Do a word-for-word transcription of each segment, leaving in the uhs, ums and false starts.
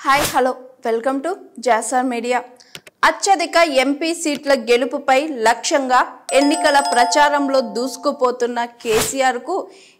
Hi hello welcome to Jasar media. అత్యధిక MP సీట్ల గెలుపుపై లక్ష్యంగా ఎన్నికల ప్రచారంలో దూసుకుపోతున్న కేసీఆర్కు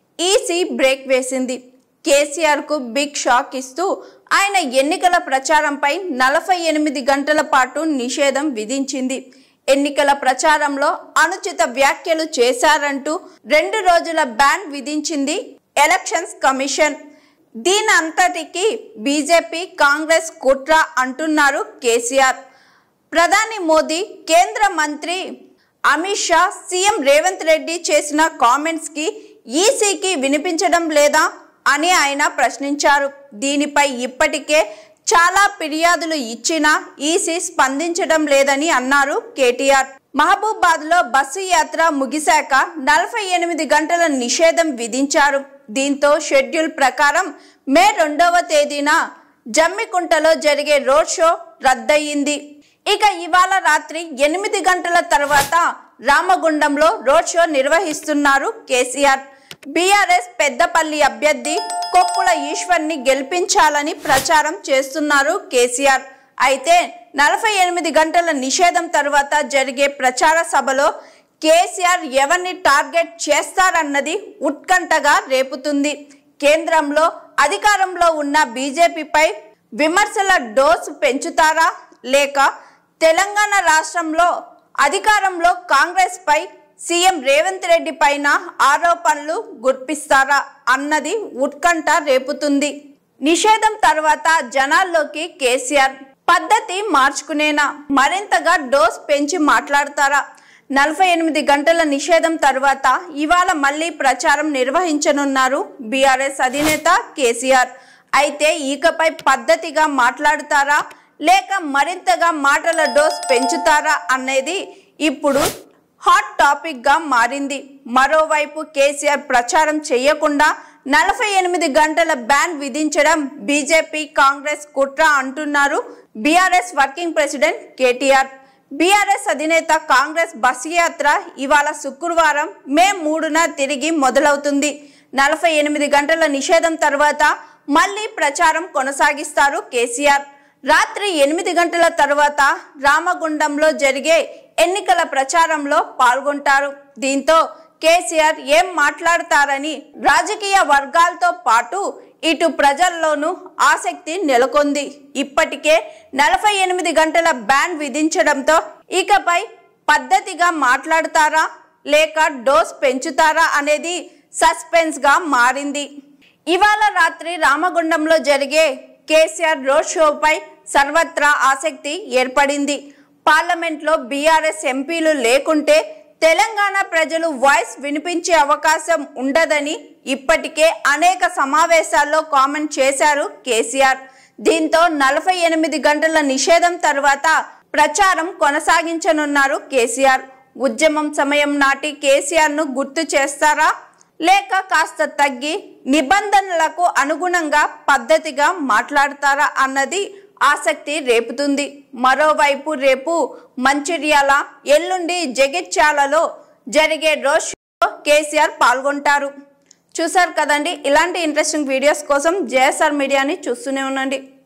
ఈసీ బ్రేక్ వేసింది. కేసీఆర్కు బిగ్ షాక్ ఇస్తూ ఆయన ఎన్నికల ప్రచారంపై నలభై ఎనిమిది గంటల పాటు నిషేధం విధించింది. ఎన్నికల ప్రచారంలో అనుచిత వ్యాఖ్యలు చేశారంటూ రెండు రోజుల బ్యాన్ విధించింది ఎలక్షన్స్ కమిషన్. దీని అంతటికి బీజేపీ కాంగ్రెస్ కుట్ర అంటున్నారు కేసీఆర్. ప్రధాని మోదీ, కేంద్ర మంత్రి అమిత్ షా, సీఎం రేవంత్ రెడ్డి చేసిన కామెంట్స్ కి ఈసీకి వినిపించడం లేదా అని ఆయన ప్రశ్నించారు. దీనిపై ఇప్పటికే చాలా ఫిర్యాదులు ఇచ్చినా ఈసీ స్పందించడం లేదని అన్నారు కేటీఆర్. మహబూబాద్ లో బస్సు యాత్ర ముగిశాక నలభై ఎనిమిది గంటల నిషేధం విధించారు. దీంతో షెడ్యూల్ ప్రకారం మే రెండవ తేదీన జమ్మికుంటలో జరిగే రోడ్ షో రద్దయింది. ఇక ఇవాళ రాత్రి ఎనిమిది గంటల తర్వాత రామగుండంలో రోడ్ షో నిర్వహిస్తున్నారు కేసీఆర్. బీఆర్ఎస్ పెద్దపల్లి అభ్యర్థి కొప్పుల ఈశ్వర్ని గెలిపించాలని ప్రచారం చేస్తున్నారు కేసీఆర్. అయితే నలభై ఎనిమిది గంటల నిషేధం తర్వాత జరిగే ప్రచార సభలో కేసీఆర్ ఎవరిని టార్గెట్ చేస్తారన్నది ఉత్కంఠగా రేపుతుంది. కేంద్రంలో అధికారంలో ఉన్న బీజేపీపై విమర్శల డోసు పెంచుతారా, లేక తెలంగాణ రాష్ట్రంలో అధికారంలో కాంగ్రెస్ పై సీఎం రేవంత్ రెడ్డి పైన ఆరోపణలు గుర్పిస్తారా అన్నది ఉత్కంఠ రేపుతుంది. నిషేధం తర్వాత జనాల్లోకి కేసీఆర్ పద్ధతి మార్చుకునేనా, మరింతగా డోస్ పెంచి మాట్లాడతారా? నలభై ఎనిమిది గంటల నిషేధం తర్వాత ఇవాళ మళ్ళీ ప్రచారం నిర్వహించనున్నారు బీఆర్ఎస్ అధినేత కేసీఆర్. అయితే ఇకపై పద్ధతిగా మాట్లాడతారా, లేక మరింతగా మాటల డోస్ పెంచుతారా అనేది ఇప్పుడు హాట్ టాపిక్ గా మారింది. మరోవైపు కేసీఆర్ ప్రచారం చేయకుండా నలభై ఎనిమిది గంటల బ్యాన్ విధించడం బీజేపీ కాంగ్రెస్ కుట్ర అంటున్నారు BRS working president KTR. BRS అధినేత కాంగ్రెస్ బస్సు యాత్ర ఇవాళ శుక్రవారం మే మూడున తిరిగి మొదలవుతుంది. నలభై ఎనిమిది గంటల నిషేధం తర్వాత మళ్ళీ ప్రచారం కొనసాగిస్తారు కేసీఆర్. రాత్రి ఎనిమిది గంటల తర్వాత రామగుండంలో జరిగే ఎన్నికల ప్రచారంలో పాల్గొంటారు. దీంతో కేసీఆర్ ఏం మాట్లాడతారని రాజకీయ వర్గాలతో పాటు ఇటు ప్రజల్లోనూ ఆసక్తి నెలకొంది. ఇప్పటికే నలభై ఎనిమిది గంటల బ్యాన్ విధించడంతో ఇకపై పద్ధతిగా మాట్లాడతారా, లేక డోస్ పెంచుతారా అనేది సస్పెన్స్ గా మారింది. ఇవాళ రాత్రి రామగుండంలో జరిగే కేసీఆర్ రోడ్ షోపై సర్వత్రా ఆసక్తి ఏర్పడింది. పార్లమెంట్లో బీఆర్ఎస్ ఎంపీలు లేకుంటే తెలంగాణ ప్రజలు వాయిస్ వినిపించే అవకాశం ఉండదని ఇప్పటికే అనేక సమావేశాల్లో కామెంట్ చేశారు కేసీఆర్. దీంతో నలభై ఎనిమిది గంటల నిషేధం తర్వాత ప్రచారం కొనసాగించనున్నారు కేసీఆర్. ఉద్యమం సమయం నాటి కేసీఆర్ ను గుర్తు చేస్తారా, లేక కాస్త తగ్గి నిబంధనలకు అనుగుణంగా పద్ధతిగా మాట్లాడతారా అన్నది ఆసక్తి రేపుతుంది. మరోవైపు రేపు మంచిర్యాల, ఎల్లుండి జగిత్యాలలో జరిగే రోడ్ షోలో కేసీఆర్ పాల్గొంటారు. చూసారు కదండి. ఇలాంటి ఇంట్రెస్టింగ్ వీడియోస్ కోసం జేఎస్ఆర్ మీడియాని చూస్తూనే ఉండండి.